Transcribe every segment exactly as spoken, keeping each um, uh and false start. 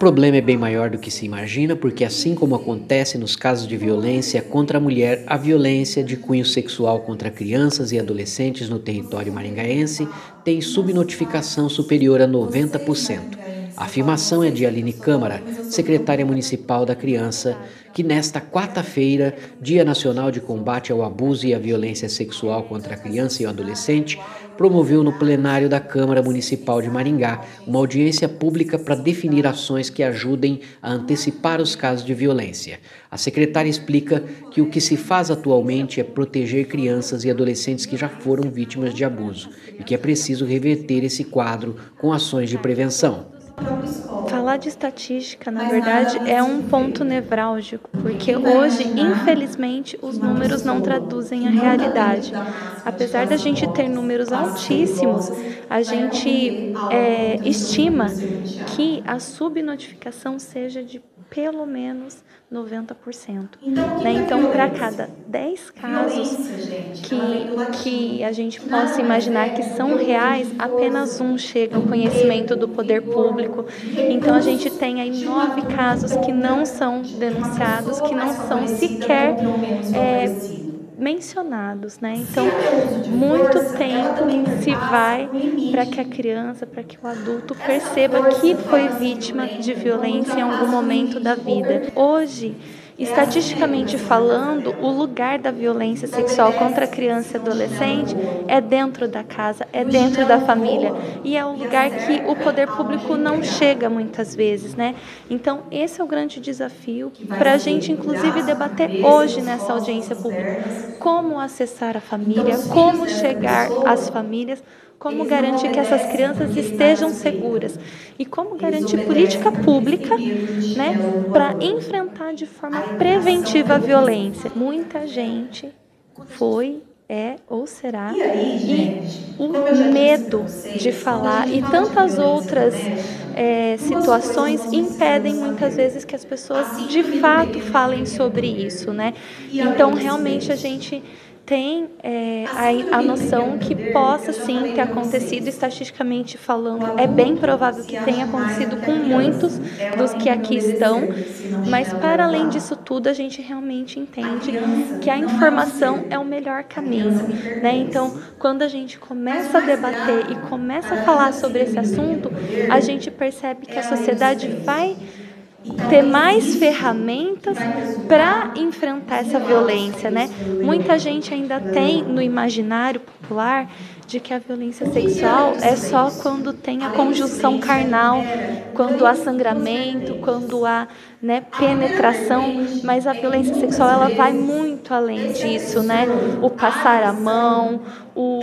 problema é bem maior do que se imagina, porque assim como acontece nos casos de violência contra a mulher, a violência de cunho sexual contra crianças e adolescentes no território maringaense tem subnotificação superior a noventa por cento. A afirmação é de Aline Câmara, secretária municipal da Criança, que nesta quarta-feira, Dia Nacional de Combate ao Abuso e à Violência Sexual contra a Criança e o Adolescente, promoveu no plenário da Câmara Municipal de Maringá uma audiência pública para definir ações que ajudem a antecipar os casos de violência. A secretária explica que o que se faz atualmente é proteger crianças e adolescentes que já foram vítimas de abuso e que é preciso reverter esse quadro com ações de prevenção. Falar de estatística, na verdade, é um ponto nevrálgico, porque hoje, infelizmente, os números não traduzem a realidade. Apesar da gente ter números altíssimos, a gente é, estima que a subnotificação seja de pelo menos noventa por cento. Né? Então, para cada dez casos que, que a gente possa imaginar que são reais, apenas um chega ao conhecimento do poder público. Então, a gente tem aí nove casos que não são denunciados, que não são sequer é, mencionados, né? Então, muito tempo se vai para que a criança, para que o adulto perceba que foi vítima de violência em algum momento da vida. Hoje, estatisticamente falando, o lugar da violência sexual contra a criança e adolescente é dentro da casa, é dentro da família, e é o lugar que o poder público não chega muitas vezes, né? Então, esse é o grande desafio para a gente, inclusive, debater hoje nessa audiência pública. Como acessar a família, como chegar às famílias, como garantir que essas crianças estejam seguras e como garantir política pública, né, para enfrentar de forma preventiva a violência. Muita gente foi, é ou será, e o medo de falar e tantas outras é, situações impedem muitas vezes que as pessoas de fato falem sobre isso, né? Então, realmente, a gente tem é, a, a noção que possa sim ter acontecido, estatisticamente falando, é bem provável que tenha acontecido com muitos dos que aqui estão, mas para além disso tudo, a gente realmente entende que a informação é o melhor caminho, né? Então, quando a gente começa a debater e começa a falar sobre esse assunto, a gente percebe que a sociedade vai ter mais ferramentas para enfrentar essa violência, né? Muita gente ainda tem no imaginário popular de que a violência sexual é só quando tem a conjunção carnal, quando há sangramento, quando há, né, penetração, mas a violência sexual ela vai muito além disso, né? O passar a mão, o,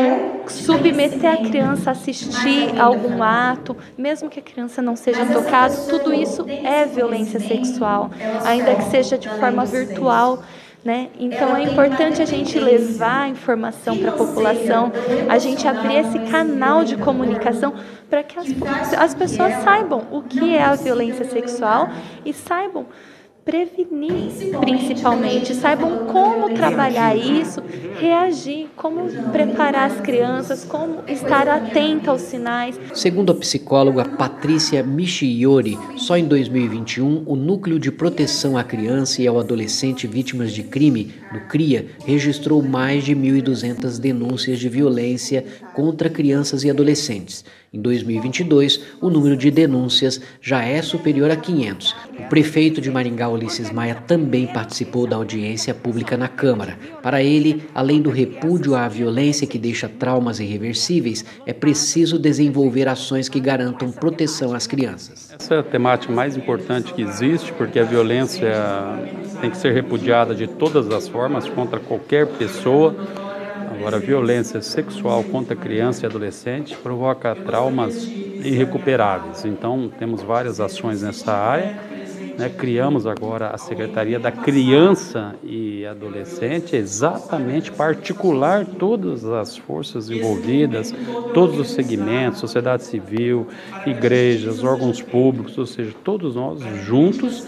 o submeter a criança a assistir a algum ato, mesmo que a criança não seja tocada, tudo isso é violência sexual, ainda que seja de forma virtual. Né? Então, é importante a gente levar a informação para a população, a gente abrir esse canal de comunicação para que as, as pessoas saibam o que é a violência sexual e saibam prevenir, principalmente, saibam como trabalhar isso, reagir, como preparar as crianças, como estar atenta aos sinais. Segundo a psicóloga Patrícia Michiori, só em dois mil e vinte e um, o Núcleo de Proteção à Criança e ao Adolescente Vítimas de Crime, do CRIA, registrou mais de mil e duzentas denúncias de violência contra crianças e adolescentes. Em dois mil e vinte e dois, o número de denúncias já é superior a quinhentos. O prefeito de Maringá, Ulisses Maia, também participou da audiência pública na Câmara. Para ele, além do repúdio à violência que deixa traumas irreversíveis, é preciso desenvolver ações que garantam proteção às crianças. Essa é a temática mais importante que existe, porque a violência tem que ser repudiada de todas as formas contra qualquer pessoa. Agora, a violência sexual contra criança e adolescente provoca traumas irrecuperáveis. Então, temos várias ações nessa área. Né? Criamos agora a Secretaria da Criança e Adolescente, exatamente para articular todas as forças envolvidas, todos os segmentos, sociedade civil, igrejas, órgãos públicos, ou seja, todos nós juntos,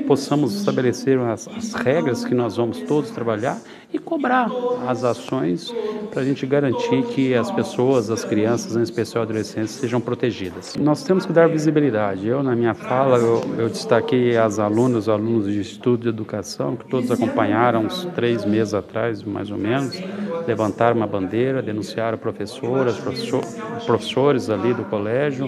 possamos estabelecer as, as regras que nós vamos todos trabalhar e cobrar as ações para a gente garantir que as pessoas, as crianças, em especial adolescentes, sejam protegidas. Nós temos que dar visibilidade. Eu, na minha fala, eu, eu destaquei as alunas, os alunos de estudo de educação, que todos acompanharam uns três meses atrás, mais ou menos, levantaram uma bandeira, denunciaram professoras, professor, professores ali do colégio,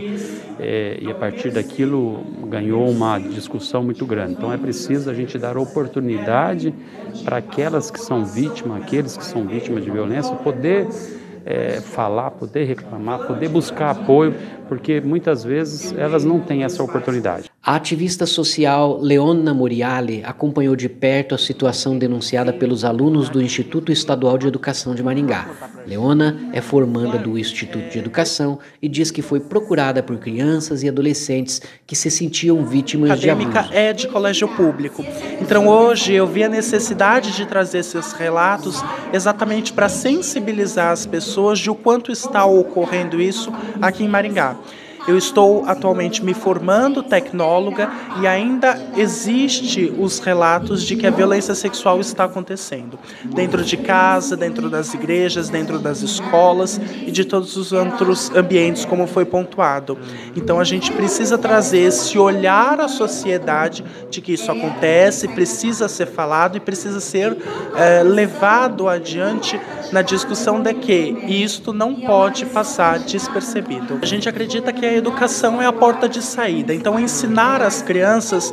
é, e a partir daquilo ganhou uma discussão muito grande. Então é preciso a gente dar oportunidade para aquelas que são vítimas, aqueles que são vítimas de violência, poder é, falar, poder reclamar, poder buscar apoio, porque muitas vezes elas não têm essa oportunidade. A ativista social Leona Moriale acompanhou de perto a situação denunciada pelos alunos do Instituto Estadual de Educação de Maringá. Leona é formanda do Instituto de Educação e diz que foi procurada por crianças e adolescentes que se sentiam vítimas de abuso. A acadêmica é de colégio público. Então hoje eu vi a necessidade de trazer esses relatos exatamente para sensibilizar as pessoas de o quanto está ocorrendo isso aqui em Maringá. Eu estou atualmente me formando tecnóloga e ainda existe os relatos de que a violência sexual está acontecendo dentro de casa, dentro das igrejas, dentro das escolas e de todos os outros ambientes, como foi pontuado. Então a gente precisa trazer esse olhar à sociedade de que isso acontece, precisa ser falado e precisa ser é, levado adiante na discussão de que isto não pode passar despercebido. A gente acredita que a educação é a porta de saída, então ensinar as crianças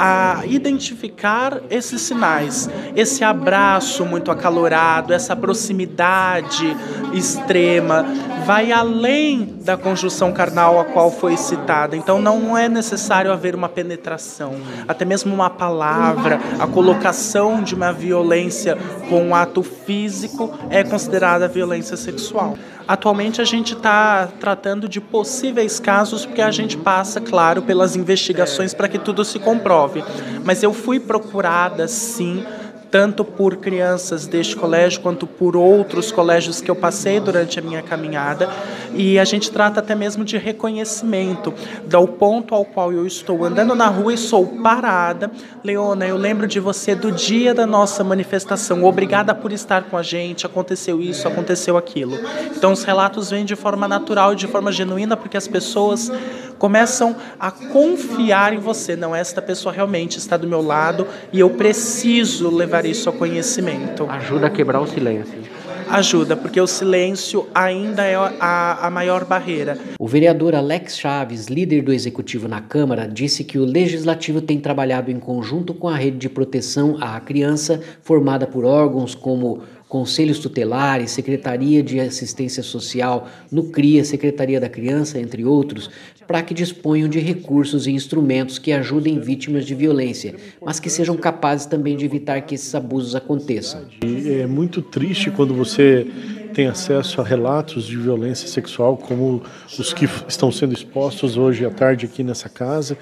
a identificar esses sinais, esse abraço muito acalorado, essa proximidade extrema, vai além da conjunção carnal a qual foi citada, então não é necessário haver uma penetração, até mesmo uma palavra, a colocação de uma violência com um ato físico é considerada violência sexual. Atualmente a gente está tratando de possíveis casos porque a gente passa, claro, pelas investigações para que tudo se comprove. Mas eu fui procurada, sim, tanto por crianças deste colégio quanto por outros colégios que eu passei durante a minha caminhada, e a gente trata até mesmo de reconhecimento, do ponto ao qual eu estou andando na rua e sou parada. Leona, eu lembro de você do dia da nossa manifestação, obrigada por estar com a gente, aconteceu isso, aconteceu aquilo. Então os relatos vêm de forma natural e de forma genuína, porque as pessoas começam a confiar em você. Não, esta pessoa realmente está do meu lado e eu preciso levar isso ao conhecimento. Ajuda a quebrar o silêncio. Ajuda, porque o silêncio ainda é a, a maior barreira. O vereador Alex Chaves, líder do Executivo na Câmara, disse que o Legislativo tem trabalhado em conjunto com a Rede de Proteção à Criança, formada por órgãos como Conselhos Tutelares, Secretaria de Assistência Social, Nucria, Secretaria da Criança, entre outros, para que disponham de recursos e instrumentos que ajudem vítimas de violência, mas que sejam capazes também de evitar que esses abusos aconteçam. É muito triste quando você tem acesso a relatos de violência sexual, como os que estão sendo expostos hoje à tarde aqui nessa casa.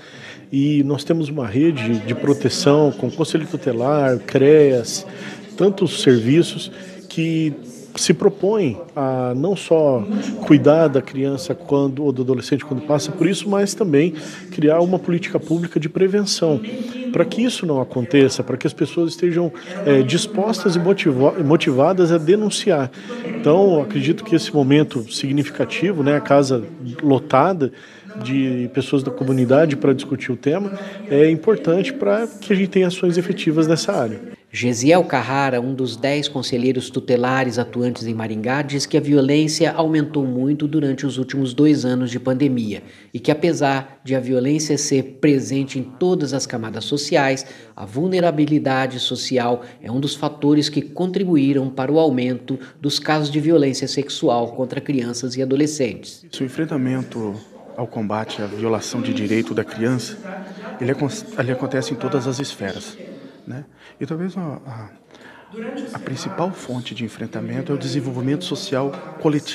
E nós temos uma rede de proteção com Conselho Tutelar, CREAS, tantos serviços que se propõem a não só cuidar da criança quando, ou do adolescente quando passa por isso, mas também criar uma política pública de prevenção, para que isso não aconteça, para que as pessoas estejam é, dispostas e motiva motivadas a denunciar. Então, acredito que esse momento significativo, né, a casa lotada de pessoas da comunidade para discutir o tema, é importante para que a gente tenha ações efetivas nessa área. Gesiel Carrara, um dos dez conselheiros tutelares atuantes em Maringá, diz que a violência aumentou muito durante os últimos dois anos de pandemia e que, apesar de a violência ser presente em todas as camadas sociais, a vulnerabilidade social é um dos fatores que contribuíram para o aumento dos casos de violência sexual contra crianças e adolescentes. O enfrentamento ao combate à violação de direito da criança, ele, ele acontece em todas as esferas, né? E talvez a, a, a principal fonte de enfrentamento é o desenvolvimento social coletivo.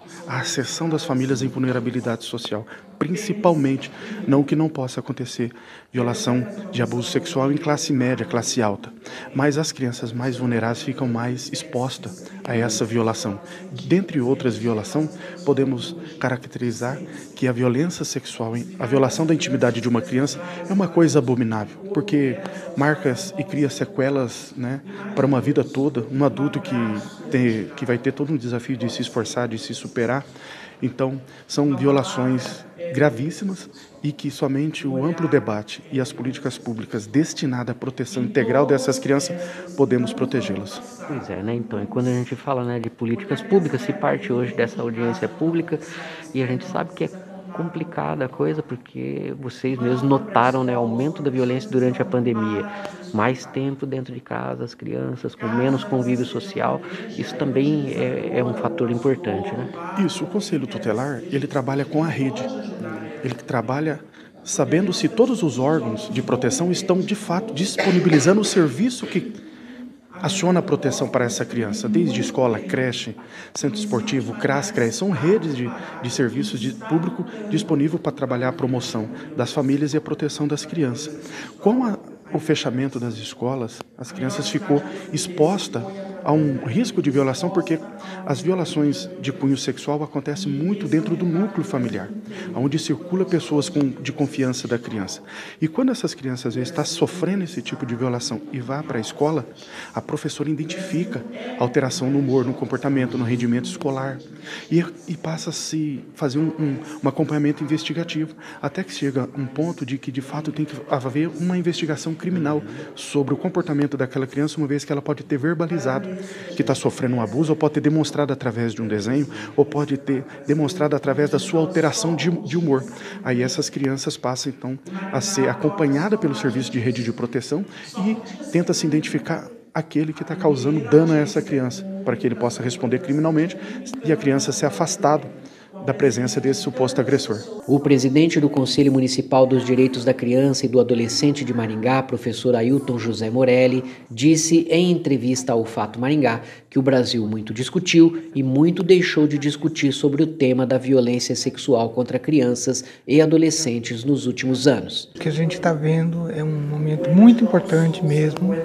a ascensão das famílias em vulnerabilidade social, principalmente, não que não possa acontecer violação de abuso sexual em classe média, classe alta, mas as crianças mais vulneráveis ficam mais expostas a essa violação. Dentre outras violações, podemos caracterizar que a violência sexual, a violação da intimidade de uma criança é uma coisa abominável, porque marca e cria sequelas, né, para uma vida toda, um adulto que, tem, que vai ter todo um desafio de se esforçar, de se superar. Então, são violações gravíssimas e que somente o amplo debate e as políticas públicas destinadas à proteção integral dessas crianças podemos protegê-las. Pois é, né? Então, e quando a gente fala, né, de políticas públicas, se parte hoje dessa audiência pública, e a gente sabe que é complicada a coisa, porque vocês mesmos notaram, né, aumento da violência durante a pandemia, mais tempo dentro de casa, as crianças com menos convívio social, isso também é, é um fator importante, né? Isso, o Conselho Tutelar, ele trabalha com a rede, ele trabalha sabendo se todos os órgãos de proteção estão, de fato, disponibilizando o serviço que aciona a proteção para essa criança, desde escola, creche, centro esportivo, CRAS, CRES, são redes de, de serviços de público disponível para trabalhar a promoção das famílias e a proteção das crianças. Com a, o fechamento das escolas, as crianças ficou exposta a um risco de violação, porque as violações de cunho sexual acontecem muito dentro do núcleo familiar, onde circula pessoas com, de confiança da criança. E quando essas crianças às vezes estão sofrendo esse tipo de violação e vá para a escola, a professora identifica alteração no humor, no comportamento, no rendimento escolar e, e passa a se fazer um, um, um acompanhamento investigativo, até que chega um ponto de que de fato tem que haver uma investigação criminal sobre o comportamento daquela criança, uma vez que ela pode ter verbalizado que está sofrendo um abuso, ou pode ter demonstrado através de um desenho, ou pode ter demonstrado através da sua alteração de, de humor. Aí essas crianças passam, então, a ser acompanhadas pelo serviço de rede de proteção e tenta se identificar aquele que está causando dano a essa criança, para que ele possa responder criminalmente e a criança ser afastada da presença desse suposto agressor. O presidente do Conselho Municipal dos Direitos da Criança e do Adolescente de Maringá, professor Ailton José Morelli, disse em entrevista ao Fato Maringá que o Brasil muito discutiu e muito deixou de discutir sobre o tema da violência sexual contra crianças e adolescentes nos últimos anos. O que a gente está vendo é um momento muito importante mesmo.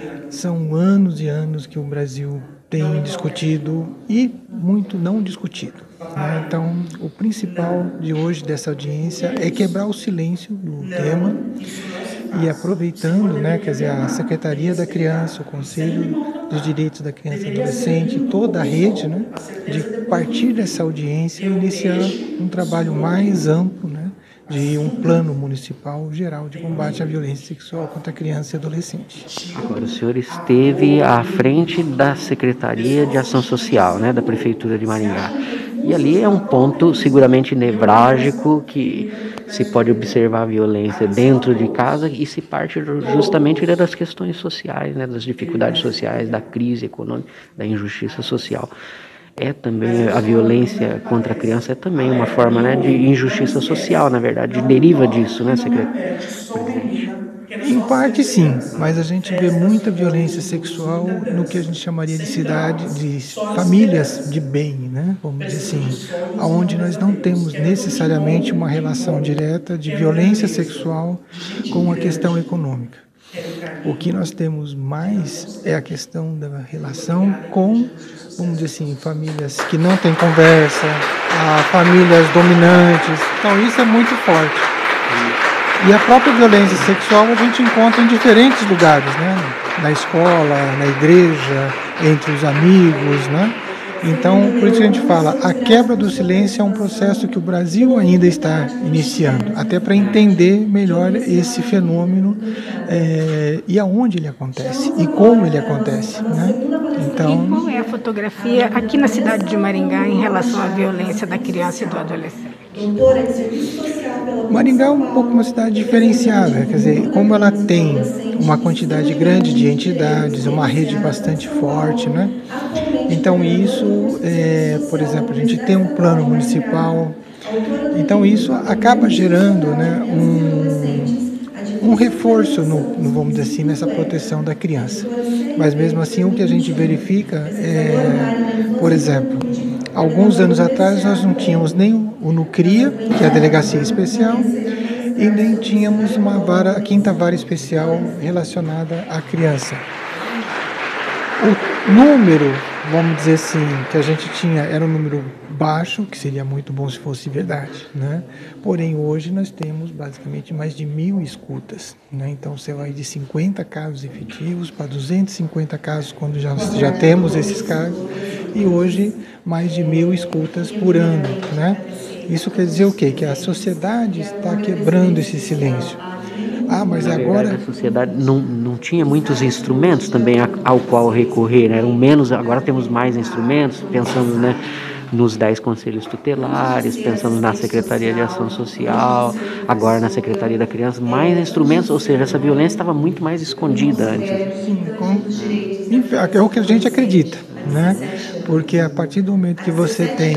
São anos e anos que o Brasil tem discutido e muito não discutido. Então, o principal de hoje dessa audiência é quebrar o silêncio do tema e aproveitando, né, quer dizer, a Secretaria da Criança, o Conselho dos Direitos da Criança e Adolescente, toda a rede, né, de partir dessa audiência iniciar um trabalho mais amplo, né, de um plano municipal geral de combate à violência sexual contra criança e adolescente. Agora, o senhor esteve à frente da Secretaria de Ação Social, né, da Prefeitura de Maringá. E ali é um ponto seguramente nevrálgico que se pode observar a violência dentro de casa e se parte justamente das questões sociais, né, das dificuldades sociais, da crise econômica, da injustiça social. É também a violência contra a criança é também uma forma, né, de injustiça social, na verdade, deriva disso, né, secretário? Em parte sim, mas a gente vê muita violência sexual no que a gente chamaria de cidade, de famílias de bem, né? Vamos dizer assim, onde nós não temos necessariamente uma relação direta de violência sexual com a questão econômica. O que nós temos mais é a questão da relação com, vamos dizer assim, famílias que não têm conversa, a famílias dominantes. Então isso é muito forte. E a própria violência sexual a gente encontra em diferentes lugares, né? Na escola, na igreja, entre os amigos, né? Então, por isso que a gente fala, a quebra do silêncio é um processo que o Brasil ainda está iniciando, até para entender melhor esse fenômeno é, e aonde ele acontece e como ele acontece, né? Então, e qual é a fotografia aqui na cidade de Maringá em relação à violência da criança e do adolescente? Maringá é um pouco uma cidade diferenciada, quer dizer, como ela tem uma quantidade grande de entidades, uma rede bastante forte, né? Então isso, é, por exemplo, a gente tem um plano municipal, então isso acaba gerando, né, um, um reforço, no, no, vamos dizer assim, nessa proteção da criança. Mas mesmo assim o que a gente verifica é, por exemplo, Alguns anos atrás nós não tínhamos nem o NUCRIA, que é a Delegacia Especial, e nem tínhamos uma vara, a quinta vara especial relacionada à criança. O número, vamos dizer assim, que a gente tinha era um número baixo, que seria muito bom se fosse verdade, né? Porém, hoje nós temos basicamente mais de mil escutas, né? Então, você vai de cinquenta casos efetivos para duzentos e cinquenta casos quando já, já temos esses casos, e hoje mais de mil escutas por ano, né? Isso quer dizer o quê? Que a sociedade está quebrando esse silêncio. Ah, mas Na agora... verdade, a sociedade não, não tinha muitos instrumentos também ao qual recorrer, né? Eram menos, agora temos mais instrumentos, pensando, né, nos dez conselhos tutelares, pensamos na Secretaria de Ação Social, agora na Secretaria da Criança, mais instrumentos, ou seja, essa violência estava muito mais escondida antes. Sim, com... é o que a gente acredita, né? Porque a partir do momento que você tem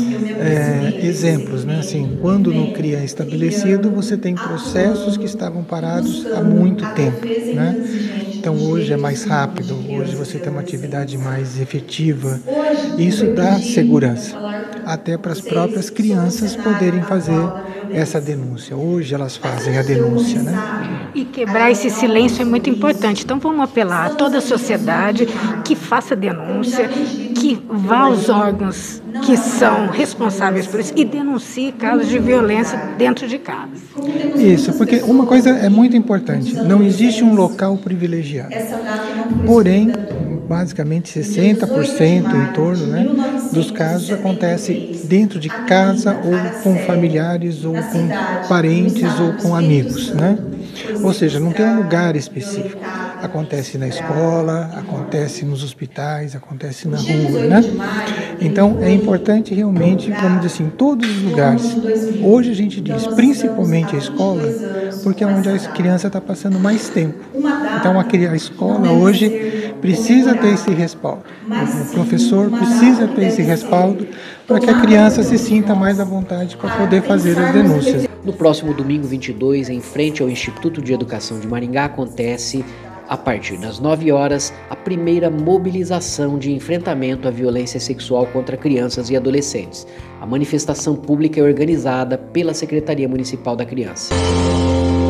é, exemplos, né? Assim, quando no CRIA é estabelecido, você tem processos que estavam parados há muito tempo, né? Então hoje é mais rápido, hoje você tem uma atividade mais efetiva. Isso dá segurança, até para as próprias crianças poderem fazer essa denúncia. Hoje elas fazem a denúncia, né? E quebrar esse silêncio é muito importante. Então vamos apelar a toda a sociedade que faça denúncia, que vá aos órgãos que são responsáveis por isso e denuncie casos de violência dentro de casa. Isso, porque uma coisa é muito importante, não existe um local privilegiado. Porém, basicamente sessenta por cento em torno, né, dos casos acontece dentro de casa ou com familiares ou com parentes ou com amigos, né? Ou seja, não tem um lugar específico. Acontece na escola, acontece nos hospitais, acontece na rua, né? Então, é importante realmente, vamos dizer assim, todos os lugares. Hoje a gente diz, principalmente a escola, porque é onde a criança está passando mais tempo. Então, a, a escola hoje precisa ter esse respaldo. O professor precisa ter esse respaldo para que a criança se sinta mais à vontade para poder fazer as denúncias. No próximo domingo vinte e dois, em frente ao Instituto de Educação de Maringá, acontece, a partir das nove horas, a primeira mobilização de enfrentamento à violência sexual contra crianças e adolescentes. A manifestação pública é organizada pela Secretaria Municipal da Criança.